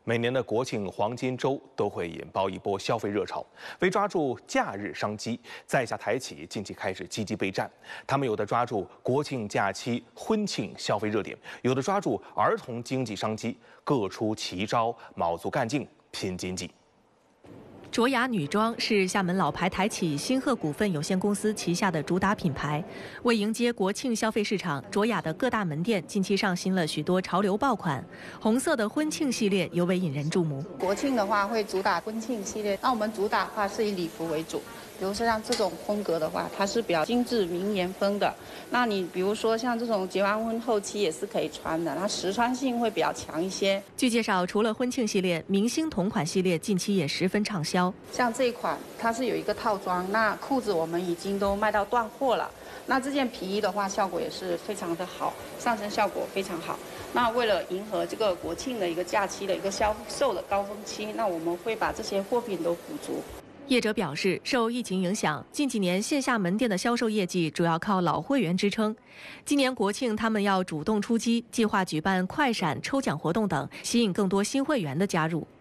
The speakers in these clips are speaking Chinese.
每年的国庆黄金周都会引爆一波消费热潮。为抓住假日商机，在下台企近期开始积极备战。他们有的抓住国庆假期婚庆消费热点，有的抓住儿童经济商机，各出奇招，卯足干劲拼经济。 卓雅女装是厦门老牌台企新鹤股份有限公司旗下的主打品牌。为迎接国庆消费市场，卓雅的各大门店近期上新了许多潮流爆款，红色的婚庆系列尤为引人注目。 国庆的话会主打婚庆系列，那我们主打的话是以礼服为主。 比如说像这种风格的话，它是比较精致名媛风的。那你比如说像这种结完婚后期也是可以穿的，它实穿性会比较强一些。 据介绍，除了婚庆系列，明星同款系列近期也十分畅销。 像这一款，它是有一个套装，那裤子我们已经都卖到断货了。那这件皮衣的话，效果也是非常的好，上身效果非常好。那为了迎合这个国庆的一个假期的一个销售的高峰期，那我们会把这些货品都补足。 业者表示，受疫情影响，近几年线下门店的销售业绩主要靠老会员支撑。今年国庆，他们要主动出击，计划举办快闪抽奖活动等，吸引更多新会员的加入。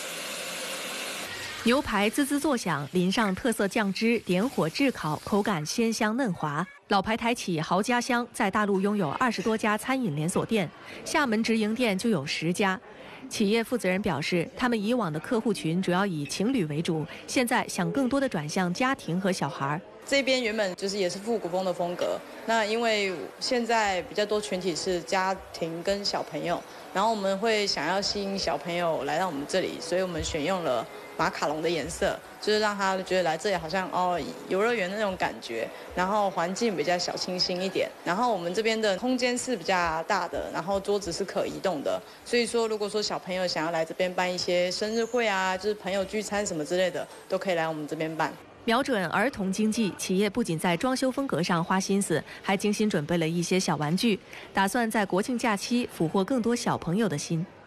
牛排滋滋作响，淋上特色酱汁，点火炙烤，口感鲜香嫩滑。老牌台企豪家香在大陆拥有20多家餐饮连锁店，厦门直营店就有10家。 企业负责人表示，他们以往的客户群主要以情侣为主，现在想更多的转向家庭和小孩。 这边原本就是也是复古风的风格，那因为现在比较多群体是家庭跟小朋友，然后我们会想要吸引小朋友来到我们这里，所以我们选用了马卡龙的颜色，就是让他觉得来这里好像游乐园那种感觉，然后环境比较小清新一点。然后我们这边的空间是比较大的，然后桌子是可移动的，所以说如果说小朋友想要来这边办一些生日会啊，就是朋友聚餐什么之类的，都可以来我们这边办。 瞄准儿童经济，企业不仅在装修风格上花心思，还精心准备了一些小玩具，打算在国庆假期俘获更多小朋友的心。